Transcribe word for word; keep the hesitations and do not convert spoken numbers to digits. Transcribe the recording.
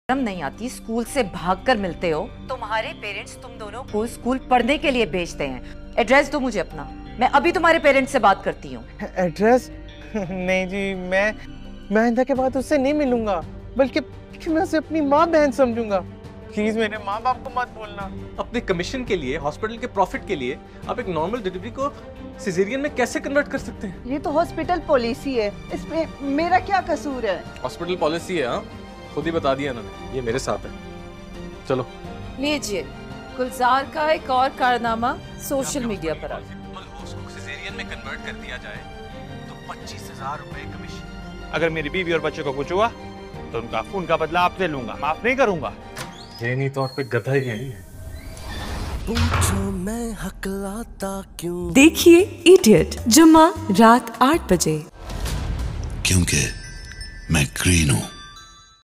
नहीं आती, स्कूल से भागकर मिलते हो। तुम्हारे पेरेंट्स तुम दोनों को स्कूल पढ़ने के लिए भेजते हैं। एड्रेस दो मुझे अपना, मैं अभी तुम्हारे पेरेंट्स से बात करती हूँ। एड्रेस? नहीं जी, मैं मैं आइंदा के बाद उससे नहीं मिलूंगा, बल्कि मैं उसे अपनी माँ बहन समझूंगा। प्लीज मेरे माँ बाप को मत बोलना। अपने कमीशन के लिए, हॉस्पिटल के प्रॉफिट के लिए आप एक नॉर्मल डिलीवरी को सिजेरियन में कैसे कन्वर्ट कर सकते हैं? ये तो हॉस्पिटल पॉलिसी है, इसमें मेरा क्या कसूर है? हॉस्पिटल पॉलिसी है, हाँ खुद ही बता दिया इन्होंने। ये मेरे साथ है, चलो। लीजिए, गुलजार का एक और कारनामा सोशल मीडिया पर आ गया। उसको सिजेरियन में कन्वर्ट कर दिया जाए तो पच्चीस हजार रुपए कमीशन। अगर मेरी बीवी और बच्चे को कुछ हुआ तो उनका खून का बदला आपसे लूंगा, माफ नहीं करूंगा। ये तौर पे गधा ही है। पूछो मैं हकलाता क्यों। देखिए इडियट जुम्मा रात आठ बजे, क्योंकि मैं ग्रीन हूँ।